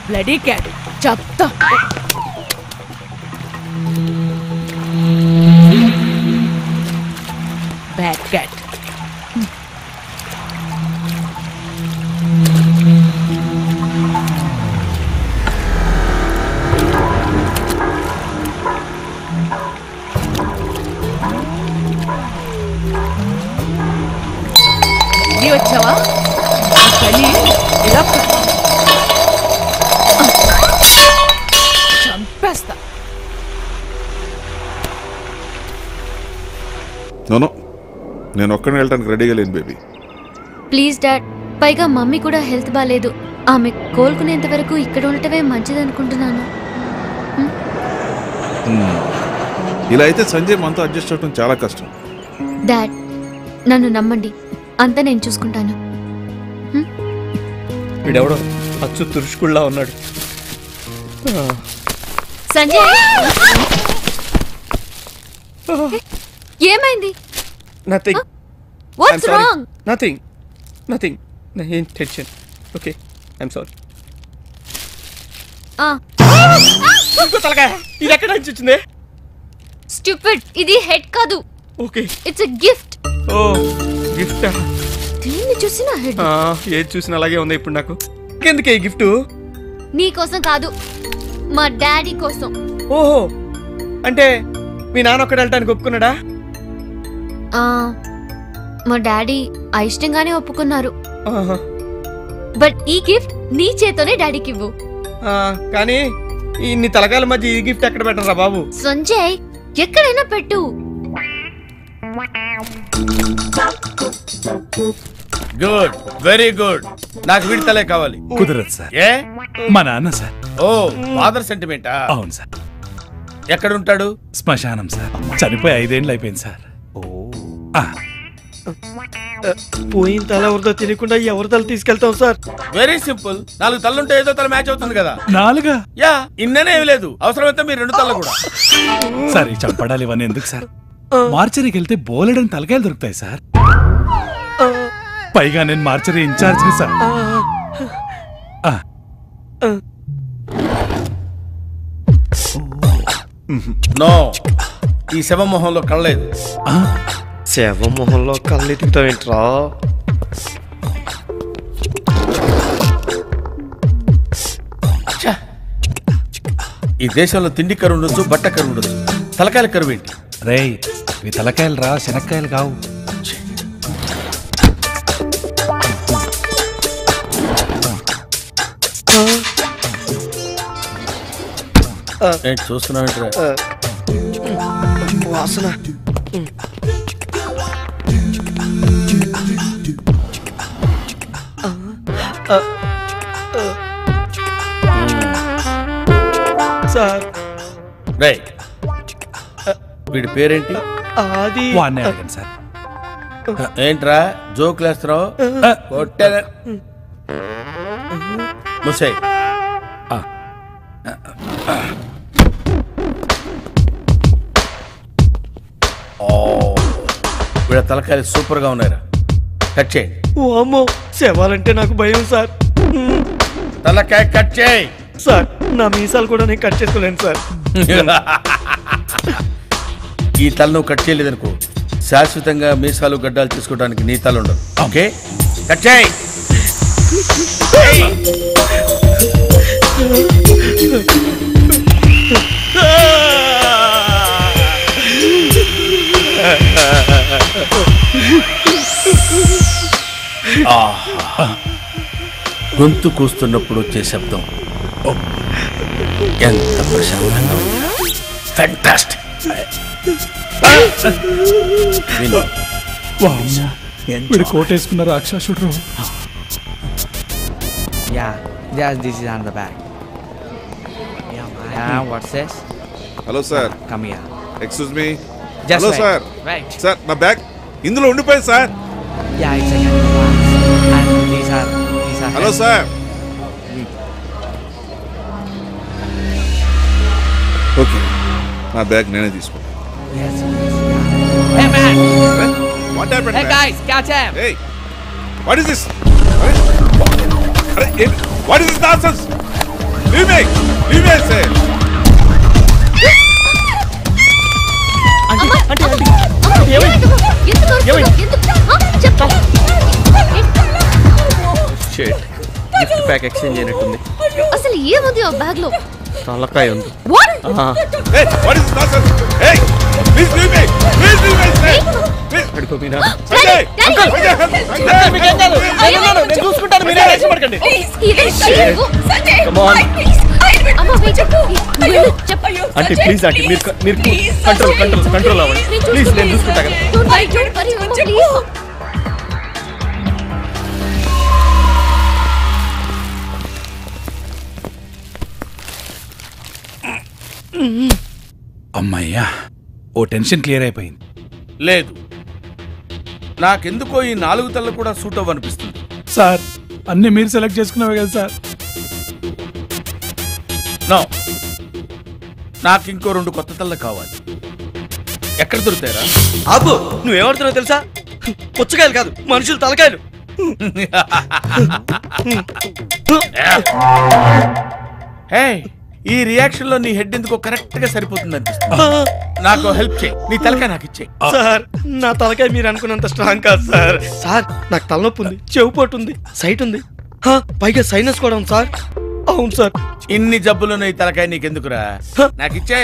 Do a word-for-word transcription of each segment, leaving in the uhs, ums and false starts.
Bloody cat చెప్తా. Bad cat. వచ్చావా చలి ఇలా చంపేస్తా. నోనో నేను ఒక్కడిని వెళ్ళడానికి రెడీగా లేను బేబీ. Please dad. పైగా మమ్మీ కూడా హెల్త్ బాగాలేదు. ఆమె కోలుకునేంత వరకు ఇక్కడ ఉండటమే మంచిది అనుకుంటున్నాను. ఇలా అయితే సంజయ్ మనతో అడ్జస్ట్ అవడం చాలా కష్టం. డాడ్ నన్ను నమ్మండి, అంతా నేను చూసుకుంటాను. వీడెవడో అచ్చు తురుచుకుళ్ళా ఉన్నాడు. సంజయ్ ఏమైంది? Nothing. What's wrong? Nothing nothing. ఏం టెన్షన్. Okay I'm sorry. ఇది ఎక్కడ నుంచి వచ్చింది? స్టూపిడ్, ఇది హెడ్ కాదు. Okay it's a gift. ఓ గిఫ్ట్. దీన్ని చూసినా హెడ్. ఏది చూసినా అలాగే ఉంది ఇప్పుడు నాకు. ఎందుకే ఈ గిఫ్ట్? నీ కోసం కాదు, మా డాడీ కోసం. ఓహో, అంటే మీ నాన్న ఒక్కడు వెళ్ళటానికి ఒప్పుకున్నాడా? మా డాడీ అయిష్టంగానే ఒప్పుకున్నారు. బట్ ఈ గిఫ్ట్ నీ చేతోనే డాడీకి ఇవ్వు. కానీ ఇన్ని తలకాయల మధ్య ఈ గిఫ్ట్ ఎక్కడ పెట్టరా బాబు? సంజయ్ ఎక్కడైనా పెట్టు. Good, very good. నాకు వీడి తలే కావాలి. కుదరదు సార్. ఏ? మా నాన్న సార్. ఓ ఫాదర్ సెంటిమెంటా? అవును సార్. ఎక్కడ ఉంటాడు? శ్మశానం సార్. చనిపోయి ఐదేళ్ళు అయిపోయింది సార్. పోయిన తల ఎవరితో తెలియకుండా ఎవరి తల తీసుకెళ్తాం సార్? Very simple. నాలుగు తల్లుంటే ఏదో తల మ్యాచ్ అవుతుంది కదా. నాలుగా? యా, ఇన్ననే ఏమి లేదు. అవసరమైతే మీరు రెండు తల్ల కూడా. సార్ ఈ చంపడాలు ఇవన్నీ ఎందుకు సార్? మార్చరీకి వెళ్తే బోలెడని తలకాయలు దొరుకుతాయి సార్. పైగా నేను మార్చరీ ఇన్ఛార్జ్ సార్. నో, ఈ శవమోహంలో కళ్ళలేదు. శవమోహంలో కళ్ళు ఎత్తుకుతావేంట్రా? ఈ దేశంలో తిండి కరువు ఉండొచ్చు, బట్ట కరువు ఉండొచ్చు, తలకాయల కరువు ఏంటి? రేయ్ ఇవి తలకాయలు రా, శనక్కాయలు కావు. చూస్తున్నావు వాసన. సార్ రే, వీడి పేరేంటి? అది వాడిని అడగండి సార్. ఏంట్రా జోకులు వేస్తున్నావు? కొట్టే ముసై. వీళ్ళ తలకాయలు సూపర్ గా ఉన్నాయిరా. కట్ చేయండి. ఓ అమ్మో, శవాలంటే నాకు భయం సార్. తలకాయ కట్ చేయి. సార్ నా మీసాలు కూడా నేను కట్ చేసుకోలేను సార్. ఈ తల నువ్వు కట్ చేయలేదనుకో, శాశ్వతంగా మీసాలు గడ్డాలు తీసుకోవడానికి నీ తల ఉండదు. ఓకే, కట్ చేయి. గొంతు కూస్తున్నప్పుడు వచ్చే శబ్దం ఎంత ప్రశాంతంగా ఉందా. ఫ్యాంటాస్టిక్. వీడు కోటేసుకున్న రాక్షసుడు. Yeah, yes, this is on the back. Yeah, what's this? Hello sir. Come here. Excuse me. Just hello wait. Sir. Right. Sir నా బ్యాగ్ ఇందులో ఉండిపోయింది sir. Yeah, it's a and these are these are. Hello sir. Okay, నా bag నేనే తీసుకుంటా. Yes. Hey man. What happened? Hey guys, catch him. Hey, what is this? What is this nonsense? Leave me leave me సే అంటే అంటే ఏమైంది ఏమైంది shit gift pack exchange అయినట్టుంది. అసలు ఏముంది ఆ బ్యాగ్ లో? తలకాయ ఉంది. Hey, what is nonsense? Hey, please leave me. Please leave me. Please. పడుకో మీనా. Sanjay, uncle, Sanjay, మీకేం కాదు. నేను చూసుకుంటాను, మీరే టెన్షన్ పడకండి. Come on. అంటే ప్లీజ్ ఆంటీ మీరు మీరు కంట్రోల్ కంట్రోల్ కంట్రోల్ అవ్వండి ప్లీజ్. నేను చూసుకుంటా కదా. అమ్మయ్యా, ఓ టెన్షన్ క్లియర్ అయిపోయింది. లేదు, నాకెందుకో ఈ నాలుగు తల్ల కూడా సూట్ అవ్వనిపిస్తుంది. సార్ అన్ని మీరు సెలెక్ట్ చేసుకున్నావే కదా సార్. నో, నాకు ఇంకో రెండు కొత్త తల్ల కావాలి. ఎక్కడ దొరుకుతాయరా? ఆపు, నువ్వేమడుతున్నావు తెలుసా? పుచ్చకాయలు కాదు, మనుషులు తలకాయలు. హే, ఈ రియాక్షన్ లో నీ హెడ్ ఎందుకో కరెక్ట్ గా సరిపోతుంది అనిపిస్తుంది. నాకు హెల్ప్ చేయి, నీ తలకాయ నాకు ఇచ్చే. సార్ నా తలకాయ మీరు అనుకున్నంత స్ట్రాంగ్ కాదు సార్. సార్ నాకు తలనొప్పి ఉంది, చెవు పోటు ఉంది, సైట్ ఉంది, పైగా సైనస్ కూడా ఉంది సార్. అవును సార్. ఇన్ని జబ్బులు ఈ తలకాయ నీకెందుకురా? నాకు ఇచ్చే.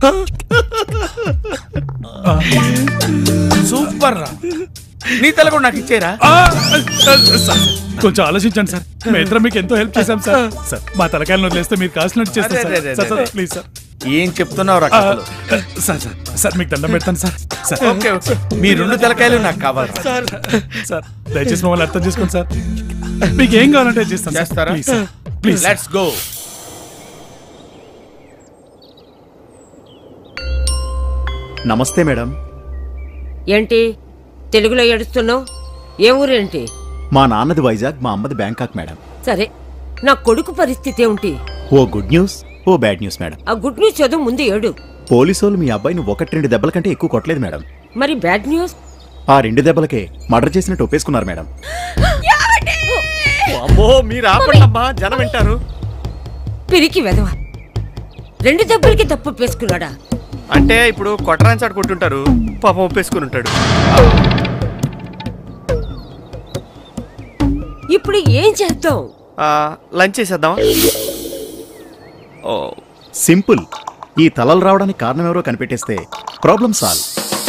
సూపర్ రా, నీ తల కూడా నాకు ఇచ్చేరా. కొంచెం ఆలోచించండి సార్, మేమిద్దరం మీకు ఎంతో హెల్ప్ చేశాం సార్. సార్ మా తలకాయలను వదిలేస్తే మీరు కాల్సినట్టు చేస్తారు సార్. Please sir. ఏం చెప్తున్నావు రా? సార్ సార్ సార్ మీకు దండం పెడతాను సార్. సార్ ఓకే ఓకే, మీ రెండు తలకాయలు నాకు కావాలి సార్. సార్ దయచేసి మమ్మల్ని అర్థం చేసుకోండి సార్. మీకు ఏం కావాలంటే చేస్తాను. చేస్తారా? Please let's go. నమస్తే మేడం. ఏంటి తెలుగులో ఏడుస్తున్నావు? ఏ ఊరేంటి? మా నాన్నది వైజాగ్, మా అమ్మది బ్యాంకాక్ మేడం. సరే, నా కొడుకు పరిస్థితి ఏమిటి? Oh good news, oh bad news madam. ఆ గుడ్ న్యూస్ చదువు ముందు ఏడు. పోలీసోళ్ళు మీ అబ్బాయిని ఒకటి రెండు దెబ్బల కంటే ఎక్కువ కొట్టలేదు మేడం. మరి బ్యాడ్ న్యూస్? ఆ రెండు దెబ్బలకే మర్డర్ చేసినట్టు ఒప్పేసుకున్నారు మేడం. అమ్మో, మీరు ఆపండమ్మా, జనం వింటారు. పిరికి వెధవ, రెండు దెబ్బలకి తప్పు ఒప్పేసుకున్నాడా? అంటే ఇప్పుడు కొట్టరాని చాటు కొట్టుంటారు, పాపం ఒప్పేసుకుని ఉంటాడు. ఇప్పుడు ఏం చేద్దాం? లంచ్ చేసేద్దామా? Oh simple. ఈ తలలు రావడానికి కారణం ఎవరో కనిపెట్టేస్తే ప్రాబ్లం సాల్వ్.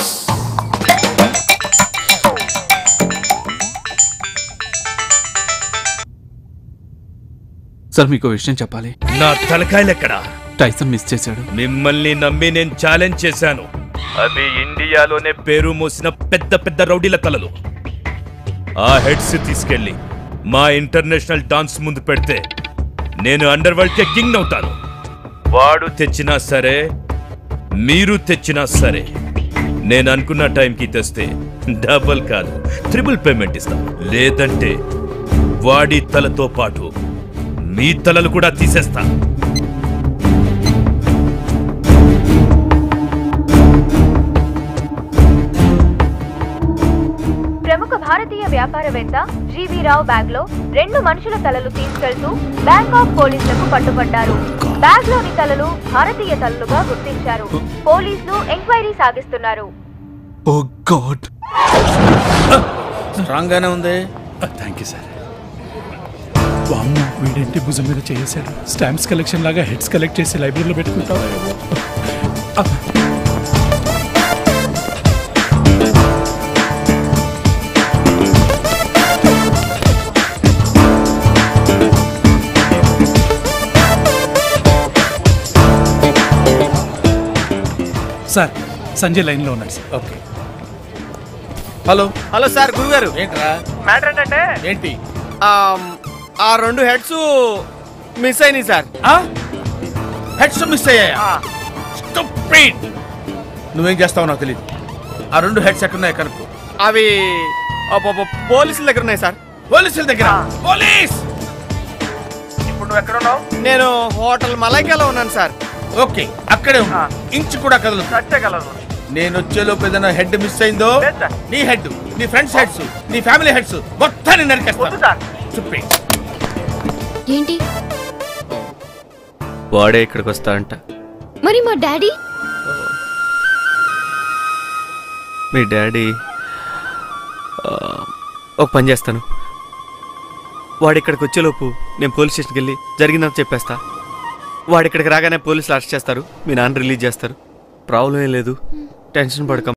సార్ మీకు విషయం చెప్పాలి. నా తలకాయలు ఎక్కడా? టైసన్ మిస్ చేశాడు. మిమ్మల్ని నమ్మి నేను ఛాలెంజ్ చేశాను. అవి ఇండియాలోనే పేరు మోసిన పెద్ద పెద్ద రౌడీల తలలు. ఆ హెడ్స్ తీసుకెళ్లి మా ఇంటర్నేషనల్ డాన్స్ ముందు పెడితే నేను అండర్ వరల్డ్ కే కింగ్ అవుతాను. వాడు తెచ్చినా సరే, మీరు తెచ్చినా సరే, నేను అనుకున్న టైంకి తెస్తే డబుల్ కాదు ట్రిపుల్ పేమెంట్ ఇస్తాను. లేదంటే వాడి తలతో పాటు మీ తలలు కూడా తీసేస్తా. ప్రముఖ భారతీయ వ్యాపారవేత్త జీవీ రావు బ్యాగ్ లో రెండు మనుషుల తలలు తీసుకెళ్తూ బ్యాంకాక్ పోలీసులకు పట్టుబడ్డారు. బ్యాగ్ లోని తలలు భారతీయ తలలుగా గుర్తించారు. పోలీసులు ఎంక్వైరీ సాగిస్తున్నారు. ఓ గాడ్, స్ట్రాంగ్ గానే ఉంది. Thank you sir. వామ్మో, వీడేంటి భుజం మీద చేసాడు? స్టాంప్స్ కలెక్షన్ లాగా హెడ్స్ కలెక్ట్ చేసి లైబ్రరీలో పెట్టుకుంటావా? సార్ సంజయ్ లైన్ లో ఉన్నాడు sir. Okay. Hello hello sir, గురుగారు. ఏంట్రా మ్యాటర్ ఏంటంటే ఏంటి? ఆ రెండు హెడ్స్ మిస్ అయినాయి సార్. హెడ్స్ మిస్ అయ్యాయా? స్టూపిడ్. నువ్వేం చేస్తావు నాకు తెలియదు. ఆ రెండు హెడ్స్ ఎక్కడున్నాయి కనుక్కో. అవి పోలీసుల దగ్గర ఉన్నాయి సార్. పోలీసుల దగ్గర? పోలీస్. ఇప్పుడు నువ్వు ఎక్కడ ఉన్నావు? నేను హోటల్ మలైకాలో ఉన్నాను సార్. ఓకే, అక్కడే ఉన్నా. ఇంచు కూడా కదలదు. నేను వచ్చేలోపు ఏదైనా హెడ్ మిస్ అయిందో, నీ హెడ్, నీ ఫ్రెండ్స్ హెడ్స్, నీ ఫ్యామిలీ హెడ్స్ మొత్తాన్ని నరికేస్తాను. ఏంటి? వాడే ఇక్కడికి వస్తా అంట. మరి మా డాడీ? మీ డాడీ ఒక పని చేస్తాను, వాడు ఇక్కడికి వచ్చేలోపు నేను పోలీస్ స్టేషన్కి వెళ్ళి జరిగిందని చెప్పేస్తా. వాడు ఇక్కడికి రాగానే పోలీసులు అరెస్ట్ చేస్తారు, మీ నాన్న రిలీజ్ చేస్తారు. ప్రాబ్లం ఏం లేదు, టెన్షన్ పడకం.